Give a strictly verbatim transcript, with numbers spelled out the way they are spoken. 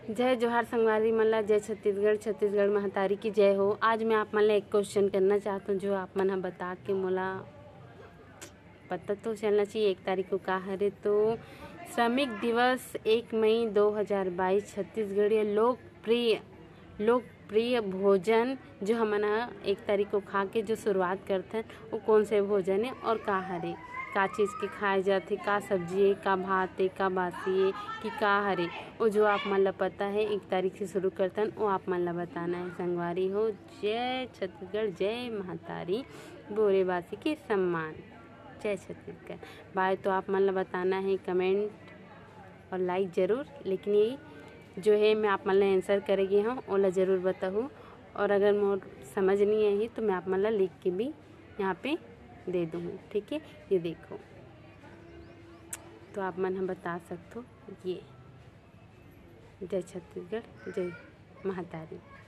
जय जोहार संगवारी मन ला, जय छत्तीसगढ़। छत्तीसगढ़ महतारी की जय हो। आज मैं आप मन ला एक क्वेश्चन करना चाहता हूँ जो आप मन ह बता के मोला पता तो चलना चाहिए एक तारीख को का हरे। तो श्रमिक दिवस एक मई दो हज़ार बाईस छत्तीसगढ़ीय लोकप्रिय लोकप्रिय भोजन जो हमन ह एक तारीख को खा के जो शुरुआत करथन वो कौन से भोजन है और का हरे, का चीज़ के खाए जाथे, का सब्जी है, का भात है, का बासी है कि का हरे। वो जो आप मन ला पता है एक तारीख से शुरू करथन वो आप मन ला बताना है संगवारी हो। जय छत्तीसगढ़, जय महतारी, बोरेबासी के सम्मान, जय छत्तीसगढ़। बाय तो आप मन ला बताना है कमेंट और लाइक ज़रूर, लेकिन यही जो है मैं आप मन ला आंसर करेगी हूँ ओला ज़रूर बताऊँ। और अगर मोर समझ नहीं आई तो मैं आप मन ला लिख के भी यहाँ पे दे दूँगी, ठीक है। ये देखो तो आप मन हम बता सकते हो ये। जय छत्तीसगढ़, जय महतारी।